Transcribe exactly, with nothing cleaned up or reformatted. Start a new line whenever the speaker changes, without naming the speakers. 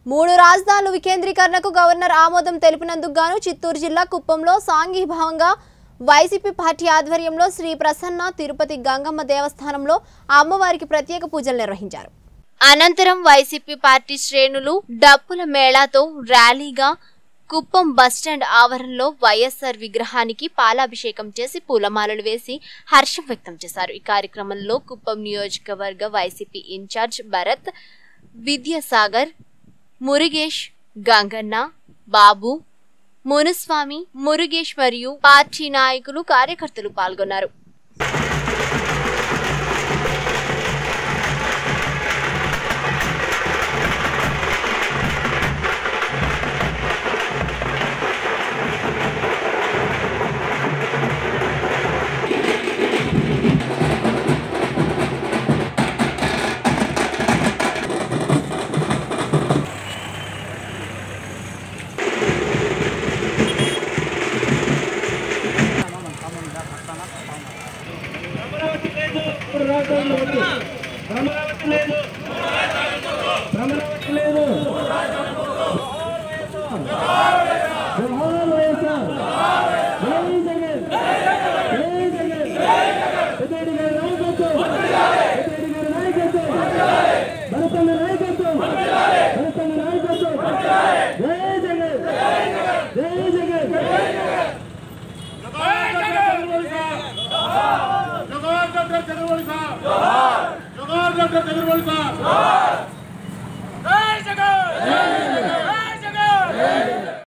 మూడు రాజధానుల వికేంద్రీకరణకు గవర్నర్ ఆమోదం తెలిపినందుకు గాను చిత్తూరు జిల్లా కుప్పంలో సాంఘీభావంగా వైసీపీ పార్టీ ఆధ్వర్యంలో శ్రీ ప్రసన్న తిరుపతి గంగమ్మ దేవస్థానంలో అమ్మవారికి ప్రత్యేక పూజలు నిర్వహించారు. అనంతరం వైసీపీ పార్టీ శ్రేణులు డప్పుల మేళాతో ర్యాలీగా కుప్పం బస్టాండ్ ఆవరణలో వైఎస్ఆర్ విగ్రహానికి పాలాభిషేకం చేసి పూలమాలలు వేసి హర్షం వ్యక్తం చేశారు. ఈ కార్యక్రమంలో కుప్పం నియోజకవర్గ వైసీపీ ఇన్ఛార్జ్ భరత్, విద్యాసాగర్, మురుగేష్, గంగన్న, బాబు, మునుస్వామి, మురుగేష్ మరియు పార్టీ నాయకులు కార్యకర్తలు పాల్గొన్నారు.
భ్రమరావతి లేదు భ్రమరావతి లేదు భరతన్న నాయకత్వం భరతన్న నాయకత్వం జై జగన్ జై జగన్ జగన్ జగన్